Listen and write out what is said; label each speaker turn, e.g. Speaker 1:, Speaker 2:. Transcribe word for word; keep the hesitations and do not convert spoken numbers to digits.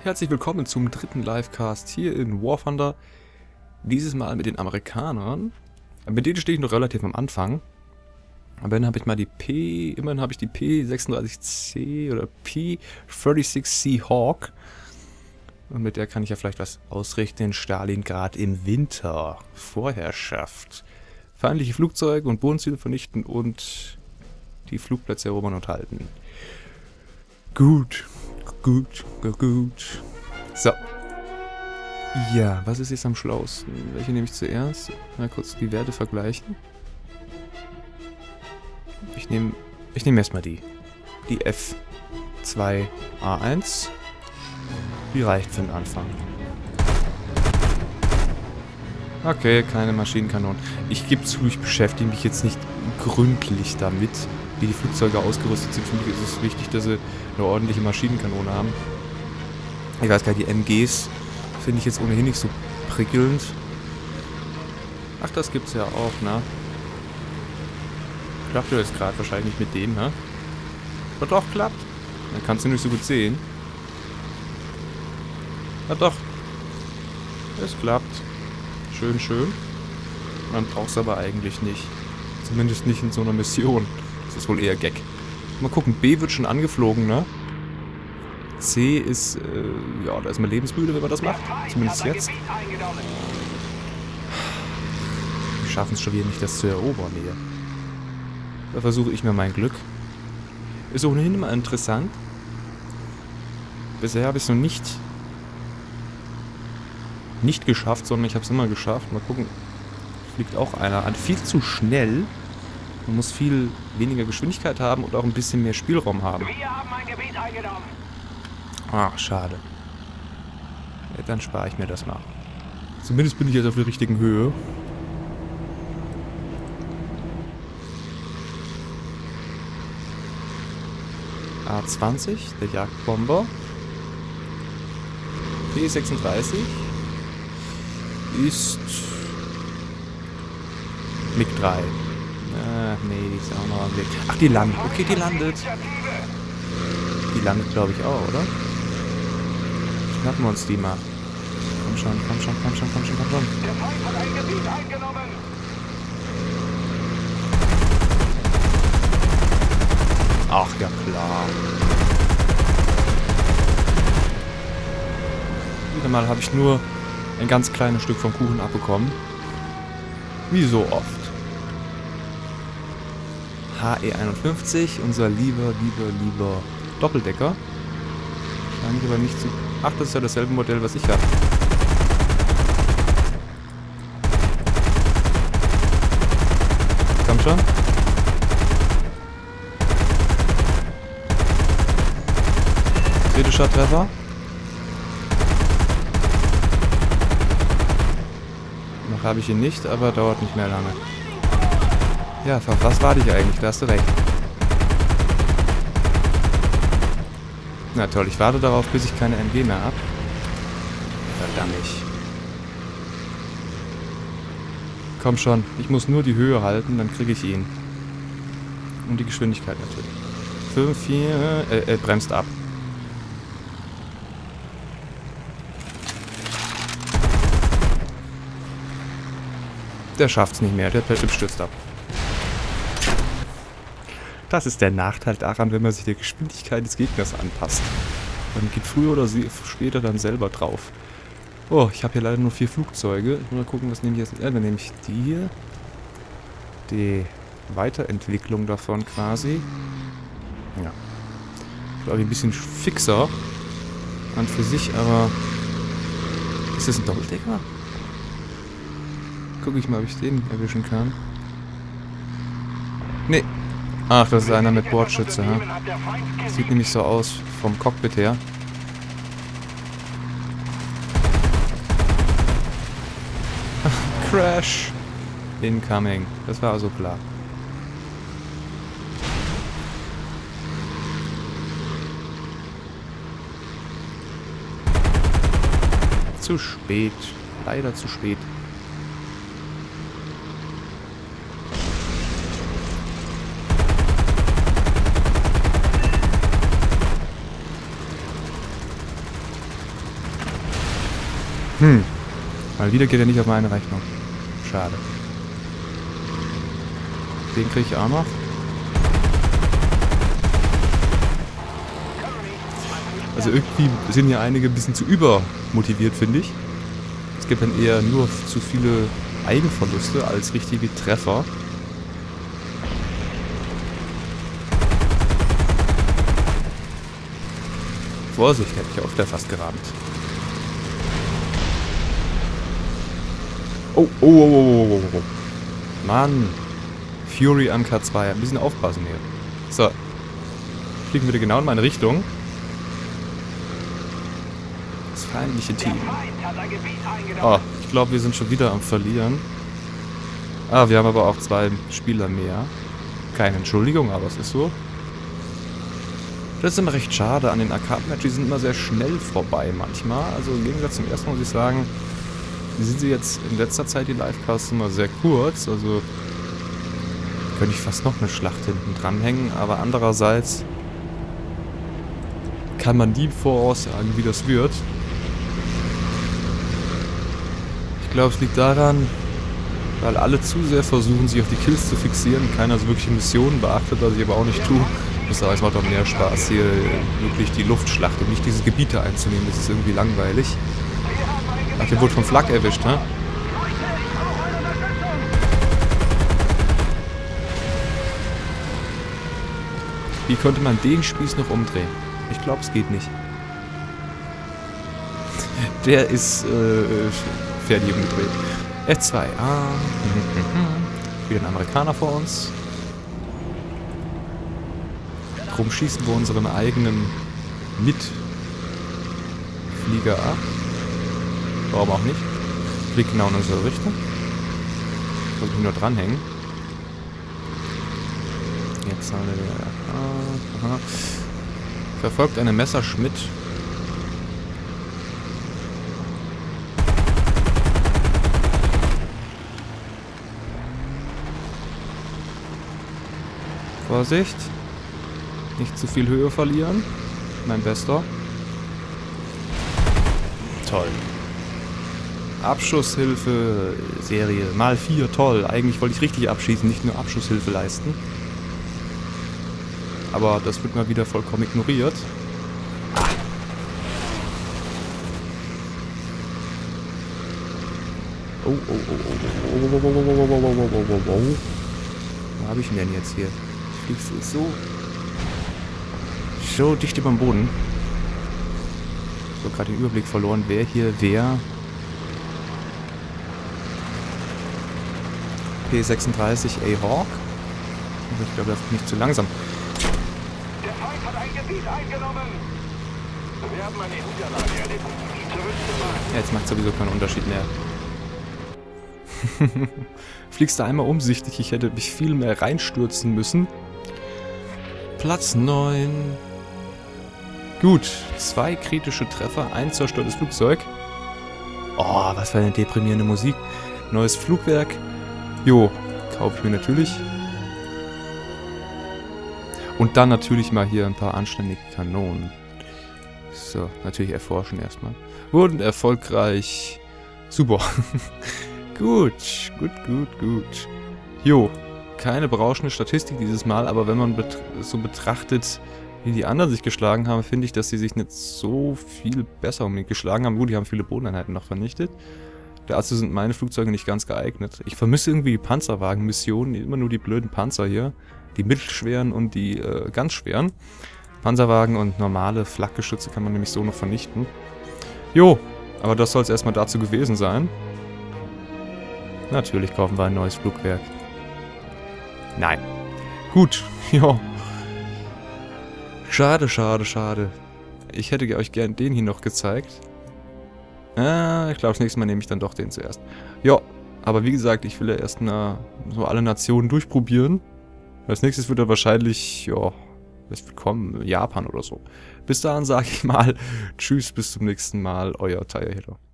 Speaker 1: herzlich willkommen zum dritten Livecast hier in War Thunder. Dieses Mal mit den Amerikanern. Mit denen stehe ich noch relativ am Anfang. Aber dann habe ich mal die P, immerhin habe ich die P sechsunddreißig C oder P sechsunddreißig C Hawk. Und mit der kann ich ja vielleicht was ausrichten. Stalingrad im Winter. Vorherrschaft. Feindliche Flugzeuge und Bodenziele vernichten und die Flugplätze erobern und halten. Gut. Gut, gut, gut. So. Ja, was ist jetzt am schlausten? Welche nehme ich zuerst? Mal kurz die Werte vergleichen. Ich nehme ich nehme erstmal die. Die F zwei A eins. Die reicht für den Anfang. Okay, keine Maschinenkanonen. Ich gebe zu, ich beschäftige mich jetzt nicht gründlich damit, wie die Flugzeuge ausgerüstet sind. Für mich ist es wichtig, dass sie eine ordentliche Maschinenkanone haben. Ich weiß gar nicht, die M Gs finde ich jetzt ohnehin nicht so prickelnd. Ach, das gibt's ja auch, ne? Klappt ja jetzt gerade wahrscheinlich nicht mit dem, ne? Aber doch, klappt. Dann kannst du nicht so gut sehen. Na doch. Es klappt. Schön, schön. Man braucht es aber eigentlich nicht. Zumindest nicht in so einer Mission. Das ist wohl eher Gag. Mal gucken, B wird schon angeflogen, ne? C ist, äh, ja, da ist man lebensmüde, wenn man das macht. Zumindest jetzt. Wir schaffen es schon wieder nicht, das zu erobern hier. Da versuche ich mir mein Glück. Ist ohnehin immer interessant. Bisher habe ich es noch nicht nicht geschafft, sondern ich habe es immer geschafft. Mal gucken, fliegt auch einer an. Viel zu schnell. Man muss viel weniger Geschwindigkeit haben und auch ein bisschen mehr Spielraum haben.
Speaker 2: Wir haben ein Gebiet eingenommen.
Speaker 1: Ach, schade. Ja, dann spare ich mir das mal. Zumindest bin ich jetzt auf der richtigen Höhe. A zwanzig, der Jagdbomber. P sechsunddreißig ist M I G drei. Ach nee, die ist auch noch am Weg. Ach, die landet. Okay, die landet. Die landet, glaube ich, auch, oder? Schnappen wir uns die mal. Komm schon, komm schon, komm schon, komm schon, komm schon.
Speaker 2: Der Feind hat ein Gebiet eingenommen.
Speaker 1: Ach, ja klar. Wieder mal habe ich nur ein ganz kleines Stück vom Kuchen abbekommen. Wie so oft. H E einundfünfzig, unser lieber, lieber, lieber Doppeldecker. Scheint aber nicht zu... Ach, das ist ja dasselbe Modell, was ich habe. Komm schon. Kritischer Treffer. Noch habe ich ihn nicht, aber dauert nicht mehr lange. Ja, auf was warte ich eigentlich? Da hast du recht. Na toll, ich warte darauf, bis ich keine M G mehr habe. Verdammt. Komm schon, ich muss nur die Höhe halten, dann kriege ich ihn. Und die Geschwindigkeit natürlich. fünf, vier, äh, äh, bremst ab. Der schafft's nicht mehr, der Typ stürzt ab. Das ist der Nachteil daran, wenn man sich der Geschwindigkeit des Gegners anpasst. Man geht früher oder später dann selber drauf. Oh, ich habe hier leider nur vier Flugzeuge. Mal gucken, was nehme ich jetzt? Ja, dann nehme ich die hier. Die Weiterentwicklung davon quasi. Ja. Glaube ich ein bisschen fixer. An für sich, aber... Ist das ein Doppeldecker? Gucke ich mal, ob ich den erwischen kann. Nee. Ach, das ist einer mit Bordschütze, ja. Sieht nämlich so aus vom Cockpit her. Crash! Incoming. Das war also klar. Zu spät. Leider zu spät. Hm. Mal wieder geht er nicht auf meine Rechnung. Schade. Den kriege ich auch noch. Also irgendwie sind ja einige ein bisschen zu übermotiviert, finde ich. Es gibt dann eher nur zu viele Eigenverluste als richtige Treffer. Vorsicht, hätte ich auf der fast gerammt. Oh, oh, oh, oh, oh, oh. Mann. Fury am K zwei. Ein bisschen aufpassen hier. So. Fliegen wir genau in meine Richtung. Das feindliche Team. Oh, ich glaube, wir sind schon wieder am Verlieren. Ah, wir haben aber auch zwei Spieler mehr. Keine Entschuldigung, aber es ist so. Das ist immer recht schade. An den Arcade-Matches sind immer sehr schnell vorbei manchmal. Also im Gegensatz zum ersten muss ich sagen, sind sie jetzt in letzter Zeit die Livecasts immer sehr kurz. Also könnte ich fast noch eine Schlacht hinten dranhängen. Aber andererseits kann man nie voraussagen, wie das wird. Ich glaube, es liegt daran, weil alle zu sehr versuchen, sich auf die Kills zu fixieren. Keiner so wirkliche Missionen beachtet, was ich aber auch nicht tue. Ich muss sagen, es macht doch mehr Spaß, hier wirklich die Luftschlacht und nicht diese Gebiete einzunehmen. Das ist irgendwie langweilig. Ach, der wurde vom Flak erwischt, ne? Wie könnte man den Spieß noch umdrehen? Ich glaube, es geht nicht. Der ist äh, fertig umgedreht. F zwei A. Wieder ein Amerikaner vor uns. Drum schießen wir unseren eigenen Mitflieger ab. Warum auch nicht? Fliegt genau in unsere Richtung. Sollte ich nur dranhängen. Jetzt haben wir wieder. Aha. Verfolgt eine Messerschmitt. Vorsicht. Nicht zu viel Höhe verlieren. Mein Bester. Toll. Abschusshilfe Serie mal vier, toll. Eigentlich wollte ich richtig abschießen, nicht nur Abschusshilfe leisten. Aber das wird mal wieder vollkommen ignoriert. Ah. Oh, oh, oh, oh, oh, oh, oh, oh, oh, oh, oh, oh, oh, oh, oh. Wo habe ich ihn denn jetzt hier? Ich fliege so, so dicht über dem Boden. So, gerade den Überblick verloren, wer hier wer. P sechsunddreißig A-Hawk. Ich glaube, das ist nicht zu langsam.
Speaker 2: Der Feind hat ein Gebiet eingenommen. Wir haben eine Niederlage erlitten. Zurück zum Markt.
Speaker 1: Ja, jetzt macht sowieso keinen Unterschied mehr. Fliegst du einmal umsichtig, ich hätte mich viel mehr reinstürzen müssen. Platz neun. Gut, zwei kritische Treffer, ein zerstörtes Flugzeug. Oh, was für eine deprimierende Musik. Neues Flugwerk. Jo, kaufe ich mir natürlich. Und dann natürlich mal hier ein paar anständige Kanonen. So, natürlich erforschen erstmal. Wurden erfolgreich. Super. Gut, gut, gut, gut. Jo, keine berauschende Statistik dieses Mal, aber wenn man bet so betrachtet, wie die anderen sich geschlagen haben, finde ich, dass sie sich nicht so viel besser um mich geschlagen haben. Gut, die haben viele Bodeneinheiten noch vernichtet. Dazu sind meine Flugzeuge nicht ganz geeignet. Ich vermisse irgendwie die Panzerwagen-Missionen, immer nur die blöden Panzer hier. Die mittelschweren und die äh, ganz schweren. Panzerwagen und normale Flakgeschütze kann man nämlich so noch vernichten. Jo, aber das soll es erstmal dazu gewesen sein. Natürlich kaufen wir ein neues Flugwerk. Nein. Gut, ja. Schade, schade, schade. Ich hätte euch gern den hier noch gezeigt. Äh, ich glaube, das nächste Mal nehme ich dann doch den zuerst. Ja, aber wie gesagt, ich will ja erst na, so alle Nationen durchprobieren. Als nächstes wird er wahrscheinlich, ja, es wird kommen, Japan oder so. Bis dahin sage ich mal, tschüss, bis zum nächsten Mal, euer Tire Hero.